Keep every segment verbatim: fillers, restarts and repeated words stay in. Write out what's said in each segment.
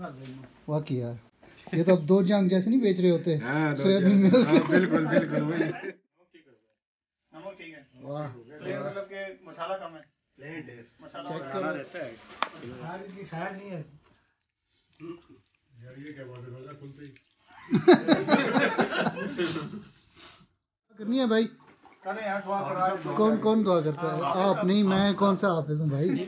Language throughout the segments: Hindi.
वाकई यार, ये तो अब दो जंग जैसे नहीं बेच रहे होते सोयाबीन मिल। बिल्कुल बिल्कुल वही। नमक ठीक है। वाह, मतलब के मसाला कम है। मसाला चेक बनाना करो। रहता है। खाया नहीं है यार ये क्या बात है, रोजा खुलते ही करनी है भाई। कल यार दुआ करा। कौन कौन दुआ करता है? आप नहीं, मैं कौन सा हाफिज हूँ भाई।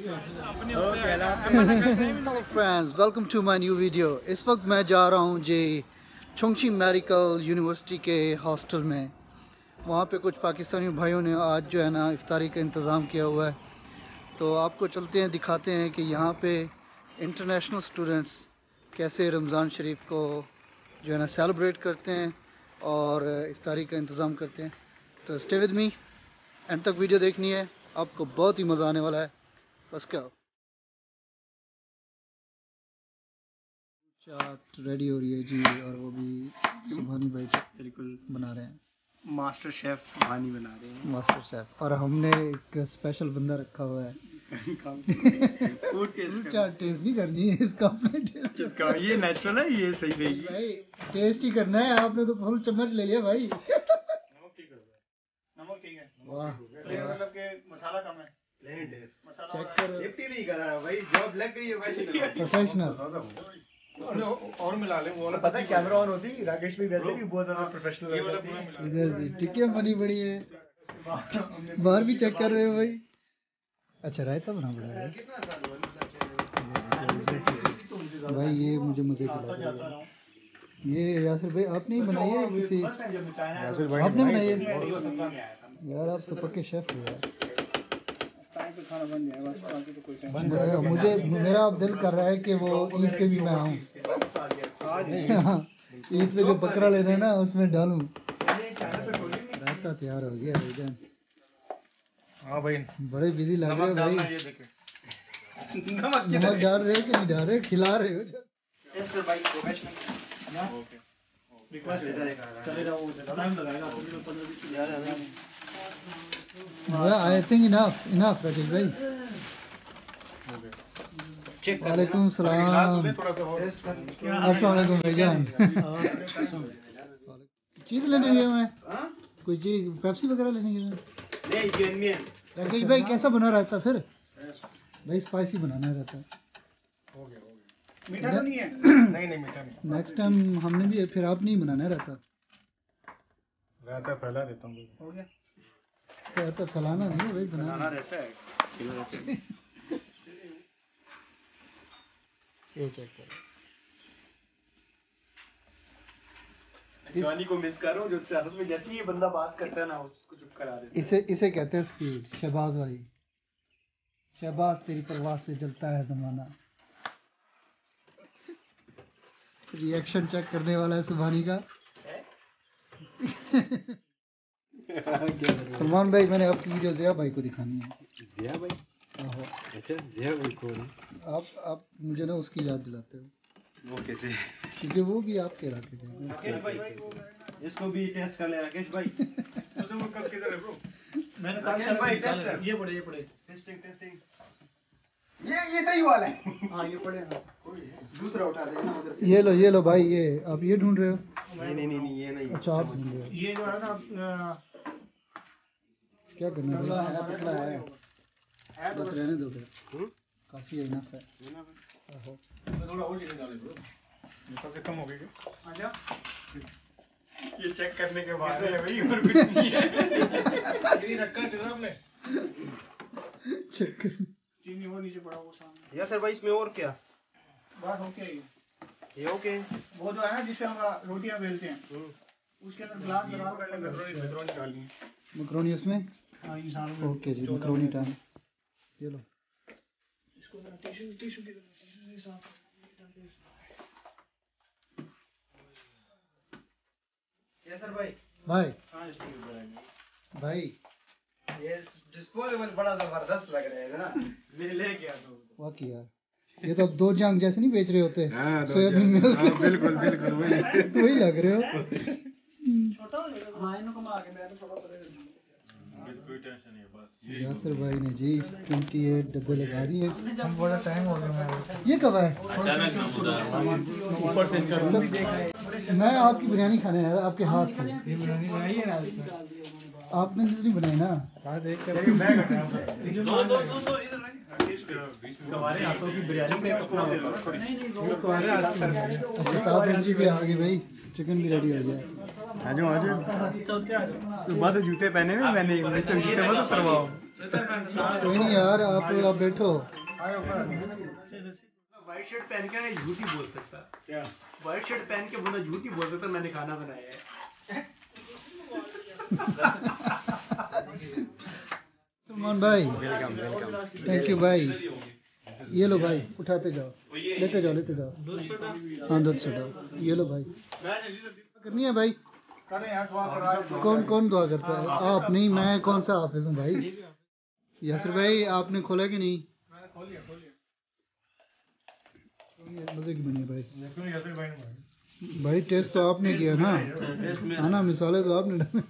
Hello friends, welcome to my new video. इस वक्त मैं जा रहा हूँ जी चोंगची मेडिकल यूनिवर्सिटी के हॉस्टल में। वहाँ पे कुछ पाकिस्तानी भाइयों ने आज जो है ना इफ्तारी का इंतज़ाम किया हुआ है, तो आपको चलते हैं दिखाते हैं कि यहाँ पे इंटरनेशनल स्टूडेंट्स कैसे रमज़ान शरीफ को जो है ना सेलिब्रेट करते हैं और इफ्तारी का इंतज़ाम करते हैं। तो स्टे विद मी, एंड तक वीडियो देखनी है, आपको बहुत ही मज़ा आने वाला है। बस क्या चाट रेडी हो रही है जी, और वो भी सुभानी भाई बिल्कुल बना रहे हैं। मास्टर शेफ सुभानी बना रहे हैं। मास्टर शेफ, और हमने एक स्पेशल बंदा रखा हुआ है। फूड टेस्ट चाट टेस्ट नहीं करनी है, इसका अपने टेस्ट इसका ये नेचुरल है, ये सही रहेगी भाई। टेस्ट ही करना है, आपने तो फुल चम्मच ले लिया भाई। नमक ठीक है। वाह, मतलब के मसाला कम है। चेक करो। सेफ्टी नहीं कर रहा भाई, जॉब लग गई है प्रोफेशनल। और मिला ले वो पता है कैमरा ऑन होती राकेश भाई वैसे भी बहुत ज्यादा प्रोफेशनल ये वाला पूरा मिला। इधर जी टिक्कियाँ बनी पड़ी है, बाहर भी चेक कर रहे हो भाई। अच्छा, रायता बना पड़ा है भाई, ये मुझे मजे की लग रही है। ये यासिर भाई आपने ही बनाई है किसी? यासिर भाई आपने बनाई है है यार, आप तो पक्के शेफ हो यार। खाना बन जाएगा बस, बाकी तो कोई टेंशन मैं- मुझे मेरा अब दिल कर रहा है कि वो ईद पे भी मैं आऊँ। ईद पे जो बकरा लेना है ना उसमें डालूं। रायता तैयार हो गया भाईजान। हाँ भाई, बड़े बिजी लग रहे हो भाई। ये देखे नमक डाल रहे हो कि नहीं डाल रहे हो? खिला रहे हो? टेस्ट कर भाई, प्रोफेशनल। ओके रिक्वेस्ट चलेगा, वो टाइम लगाएगा I think enough enough Rakesh भाई। वालेकुम सलाम। अस्सलाम वालेकुम भाईजान। चीज लेने गए मैं, कोई चीज पेप्सी वगैरह लेने गए। राकेश भाई कैसा बना रहता फिर? भाई स्पाइसी बनाना रहता है। मीठा तो नहीं है? नहीं नहीं मीठा नहीं। नेक्स्ट टाइम हमने भी, फिर आप नहीं बनाना रहता। रहता फैला देता हूँ। हो गया, रहता फैलाना नहीं है भाई, बनाना रहता है। ये चेक करो। जवानी को मिस कर रहा हूँ, जो सियासत में जैसे ये बंदा बात करता है ना उसको चुप करा देता है। इसे इसे कहते हैं स्पीड। शहबाज भाई, शहबाज तेरी परवाज से जलता है जमाना। रिएक्शन चेक करने वाला है सुभानी का। सलमान भाई, मैंने आपकी वीडियो जिया भाई को दिखानी है। जिया भाई? आहो। अच्छा, जिया भाई कौन? आप आप मुझे ना उसकी याद दिलाते हो। वो कैसे? क्योंकि वो भी आपके इलाके के हैं। राकेश भाई इसको भी टेस्ट कर ले राकेश भाई। तो वो कब किधर है ब्रो? मैंने कहा भाई टेस्ट कर। ये पड़े ये पड़े टेस्टिंग टेस्टिंग। ये ये दही वाला है। हां ये पड़े ना, दूसरा उठा देना उधर से। ये लो ये लो भाई, ये आप ये ढूंढ रहे हो? नहीं नहीं नहीं ये नहीं। अच्छा, आप ढूंढ रहे हो। ये जो है ना क्या करना है भाई? है पतला है, बस रहने दो फिर, काफी है, इनफ है। आहो। थोड़ा और चीनी डाले ब्रो, मीठा से कम हो गई क्या? आजा ये चेक करने के बाद है भाई, और कुछ नहीं है। चीनी रखा है किधर आपने? चेक कर। चीनी वो नीचे पड़ा वो सामने। या सर भाई इसमें और क्या? बस ओके। ये ओके। वो जो है ना जिससे हम रोटियां बेलते हैं, उसके अंदर ग्लास लगा कर मैक्रोनी मैक्रोनी डालनी है। मकरोनी उसमें? हां ये सामने। ओके जी, मकरोनी टाइम। ये लो। इसको जरा टिश्यू टिश्यू की टिश्यू के साथ या सर भाई? भाई हां इसको भाई ये डिस्पोजेबल बड़ा जबरदस्त लग रहा है ना। ले ले गया तो वाकई यार, ये तो अब दो जंग जैसे नहीं बेच रहे होते सोयाबीन मिल। बिल्कुल बिल्कुल वही वही लग रहे हो। छोटा हो जाएगा। हां इनको कमा के मैं तो थोड़ा परे। कोई टेंशन नहीं है बस। यासिर भाई ने जी अट्ठाईस डब्बे लगा दिए। बड़ा टाइम हो गया। ये कब है? ऊपर से मैं आपकी बिरयानी खाने आया था, आपके हाथ की। बिरयानी बनाई है ना? आपने नहीं बनाई ना? हाँ देख कर हमारे हाथों की बिरयानी पे अपना प्रताप जी भी आ गए भाई, चिकन भी रेडी हो गया। आजो आजो सुबह से जूते पहने हुए मैंने, नीचे जूते मत उतरवाओ। कोई नहीं यार, आप आप बैठो। व्हाइट शर्ट पहन के ना झूठी बोल सकता। क्या व्हाइट शर्ट पहन के बंदा झूठी बोल सकता मैंने खाना बनाया है। सलमान भाई, थैंक यू भाई। ये लो भाई, उठाते जाओ, लेते जाओ लेते जाओ। हाँ दूध चढ़ाओ, ये लो भाई। करनी है भाई? कौन कौन दुआ करता है? आप नहीं, मैं कौन सा हाफिज हूँ भाई? यासिर भाई आपने खोला कि नहीं? मजे की बनी है भाई। भाई टेस्ट तो आपने किया ना, खाना मिसाले तो आपने डाले।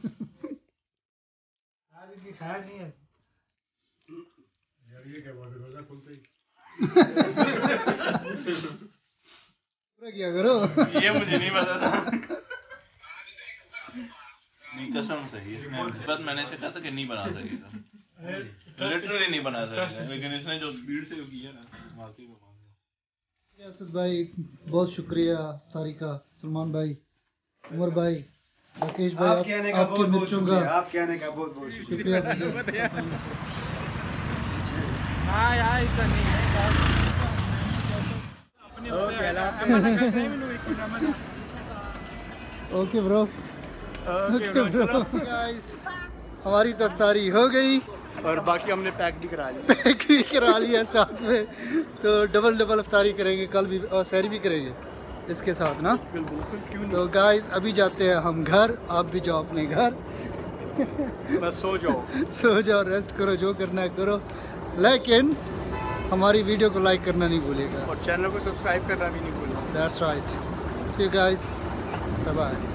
पूरा किया करो। ये मुझे नहीं पता था। नहीं कसम से इसने बस मैंने इसे कहा था कि नहीं बना सकेगा, लिटरली नहीं बना सकेगा, लेकिन इसने जो स्पीड से किया ना वाकई में। यासिर भाई बहुत शुक्रिया, तारिका, सलमान भाई, उमर भाई, राकेश भाई, आप कहने का बहुत बहुत शुक्रिया। आप कहने का बहुत बहुत शुक्रिया। हाँ यार ऐसा नहीं है। Okay bro, okay bro. Guys हमारी तो इफ्तारी हो गई और बाकी हमने पैक भी करा लिया। पैक भी करा लिया साथ में, तो डबल डबल इफ्तारी करेंगे कल भी और सहरी भी करेंगे इसके साथ ना। बिल्कुल क्यों नहीं। तो गाइस अभी जाते हैं हम घर, आप भी जाओ अपने घर। बस सो जाओ सो जाओ, रेस्ट करो, जो करना है करो, लेकिन हमारी वीडियो को लाइक करना नहीं भूलेगा और चैनल को सब्सक्राइब करना भी नहीं भूलना। That's right. See you guys, bye bye.